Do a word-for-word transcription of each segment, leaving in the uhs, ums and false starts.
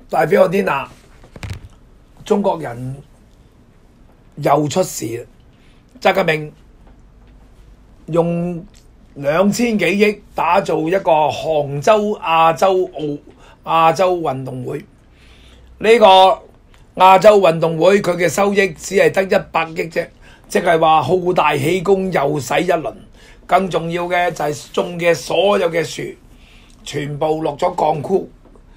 代表天下，中國人又出事啦！習近平用兩千幾億打造一個杭州亞洲奧亞洲運動會，呢個亞洲運動會佢嘅收益只係得一百億啫，即係話好大喜功又使一輪。更重要嘅就係種嘅所有嘅樹全部落咗鋼箍。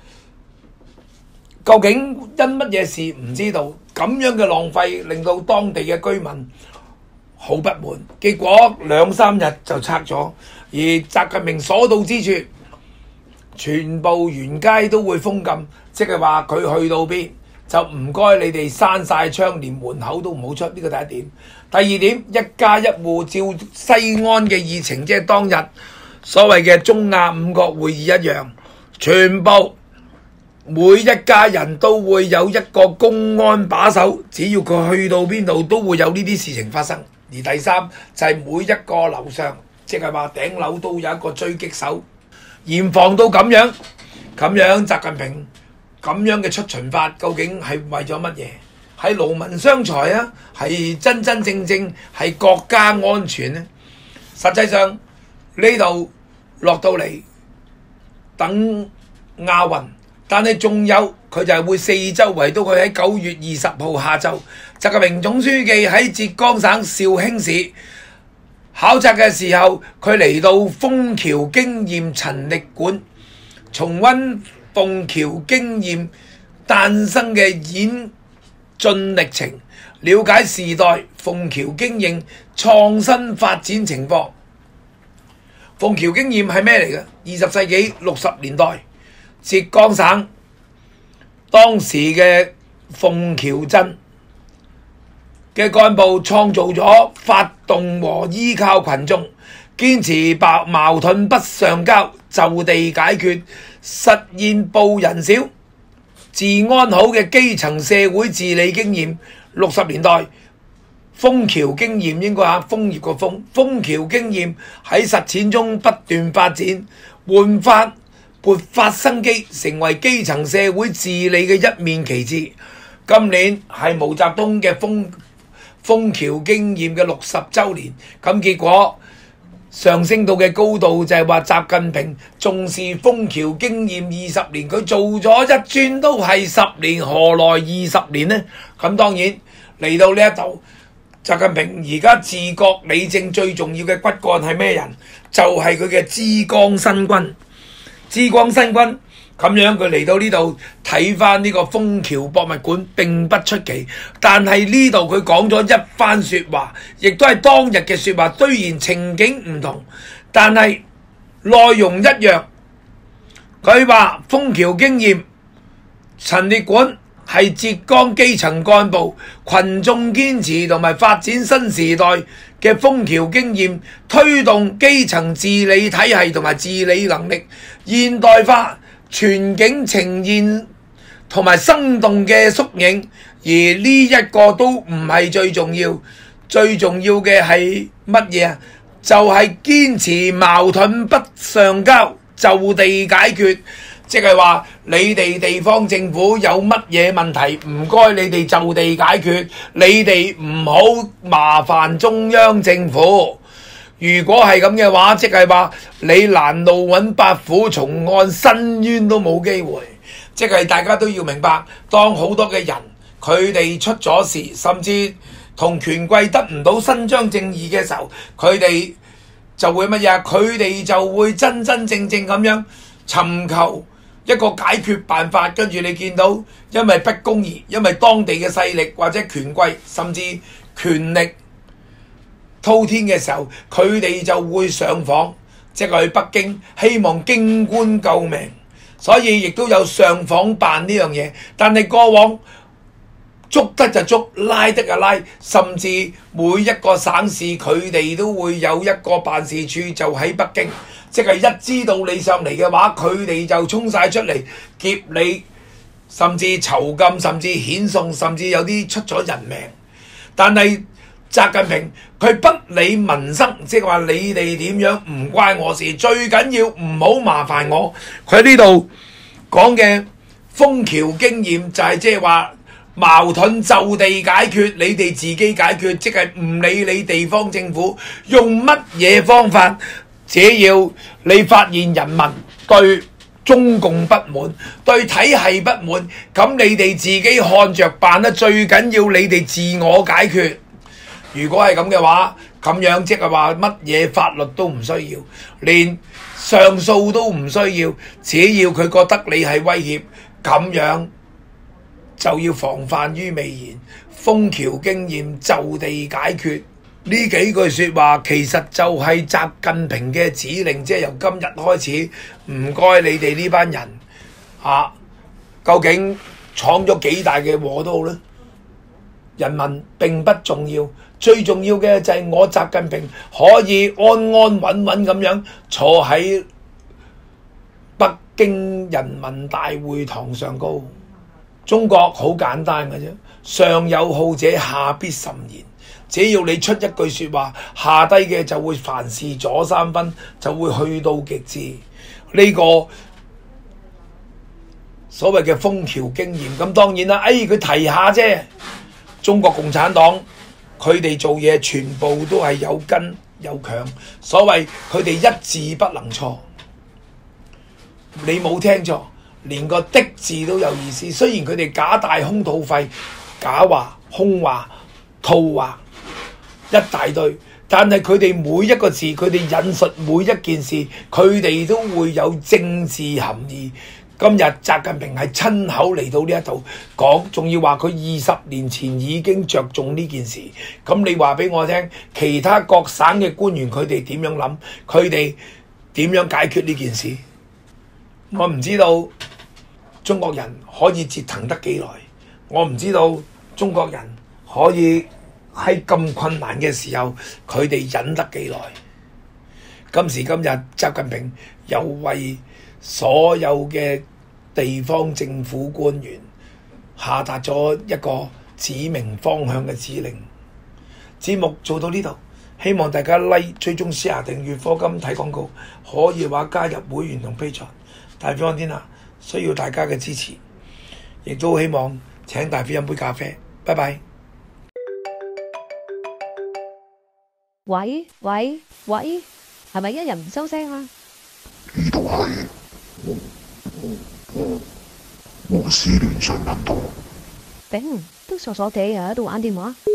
究竟因乜嘢事唔知道，咁樣嘅浪費令到當地嘅居民好不滿，結果兩三日就拆咗。而習近平所到之處，全部沿街都會封禁，即係話佢去到邊就唔該你哋閂晒窗，連門口都唔好出。呢個第一點。第二點，一家一戶照西安嘅議程，即係當日所謂嘅中亞五國會議一樣，全部每一家人都會有一個公安把守，只要佢去到邊度都會有呢啲事情發生。而第三就係、是、每一個樓上，即係話頂樓都有一個狙擊手，嚴防到咁樣。咁樣習近平咁樣嘅出巡法，究竟係為咗乜嘢？係勞民傷財啊，係真真正正係國家安全呢？實際上呢度落到嚟等亞運，但係仲有佢就係會四周圍都佢喺九月二十號下晝，習近平總書記喺浙江省紹興市考察嘅時候，佢嚟到楓橋經驗陳列館，重溫楓橋經驗誕生嘅演進歷程，了解時代楓橋經驗創新發展情況。楓橋經驗係咩嚟嘅？二十世紀六十年代，浙江省當時嘅楓橋鎮嘅幹部創造咗發動和依靠群眾，堅持矛矛盾不上交，就地解決，實現報人少治安好嘅基層社會治理經驗。六十年代楓橋經驗應該嚇楓葉個楓，楓橋經驗喺實踐中不斷發展，煥發勃發生機，成為基層社會治理嘅一面旗幟。今年係毛澤東嘅楓楓橋經驗嘅六十週年，咁結果上升到嘅高度就係話習近平重視楓橋經驗二十年，佢做咗一轉都係十年，何來二十年呢？咁當然嚟到呢一度，習近平而家治國理政最重要嘅骨幹係咩人？就係佢嘅之江新軍。之江新軍咁樣佢嚟到呢度睇翻呢個楓橋博物館並不出奇，但係呢度佢講咗一番說話，亦都係當日嘅說話。雖然情景唔同，但係內容一樣。佢話楓橋經驗陳列館係浙江基層幹部群眾堅持同埋發展新時代嘅楓橋經驗，推動基層治理體系同埋治理能力現代化全景呈現同埋生動嘅縮影。而呢一個都唔係最重要，最重要嘅係乜嘢啊？就係堅持矛盾不上交，就地解決。即係話你哋地方政府有乜嘢問題，唔該你哋就地解決，你哋唔好麻煩中央政府。如果係咁嘅話，即係話你攔路揾八虎，重案申冤都冇機會。即係大家都要明白，當好多嘅人佢哋出咗事，甚至同權貴得唔到伸張正義嘅時候，佢哋就會乜嘢？佢哋就會真真正正咁樣尋求一個解決辦法。跟住你見到因為不公義，因為當地嘅勢力或者權貴甚至權力滔天嘅時候，佢哋就會上訪，即係去北京希望京官救命。所以亦都有上訪辦呢樣嘢，但係過往捉得就捉，拉得就拉，甚至每一個省市佢哋都會有一個辦事處就喺北京，即係一知道你上嚟嘅話，佢哋就衝晒出嚟劫你，甚至囚禁，甚至遣送，甚至有啲出咗人命。但係習近平佢不理民生，即係話你哋點樣唔關我事，最緊要唔好麻煩我。佢呢度講嘅楓橋經驗就係即係話矛盾就地解決，你哋自己解決，即係唔理你地方政府用乜嘢方法，只要你發現人民對中共不滿，對體系不滿，咁你哋自己看着辦啦。最緊要你哋自我解決。如果係咁嘅話，咁樣即係話乜嘢法律都唔需要，連上訴都唔需要，只要佢覺得你係威脅，咁樣就要防範於未然。楓橋經驗就地解決。呢幾句說話其實就係習近平嘅指令，即係由今日開始，唔該你哋呢班人啊，究竟闖咗幾大嘅禍都好啦，人民並不重要，最重要嘅就係我習近平可以安安穩穩咁樣坐喺北京人民大會堂上高。中國好簡單嘅啫，上有好者，下必甚焉。只要你出一句說話，下低嘅就會凡事左三分，就會去到極致。呢、這個所謂嘅楓橋經驗，咁當然啦，哎佢提下啫。中國共產黨佢哋做嘢全部都係有根有強，所謂佢哋一字不能錯。你冇聽錯，連個的字都有意思。雖然佢哋假大空吐廢，假話空話套話一大堆，但係佢哋每一個字，佢哋引述每一件事，佢哋都會有政治含義。今日習近平係親口嚟到呢一度講，仲要話佢二十年前已經着重呢件事。咁你話俾我聽，其他各省嘅官員佢哋點樣諗？佢哋點樣解決呢件事？我唔知道中國人可以折騰得幾耐，我唔知道中國人可以喺咁困難嘅時候，佢哋忍得幾耐？今時今日，習近平又為所有嘅地方政府官員下達咗一個指明方向嘅指令。節目做到呢度，希望大家 like、追蹤、share、訂閱、課金睇廣告，可以話加入會員同 Patreon。大飛看天下需要大家嘅支持，亦都希望請大飛飲杯咖啡。拜拜。 喂喂喂，係咪一人唔收聲啊？ 呢度係胡思亂想頻道。 頂，都傻傻地啊喺度玩電話。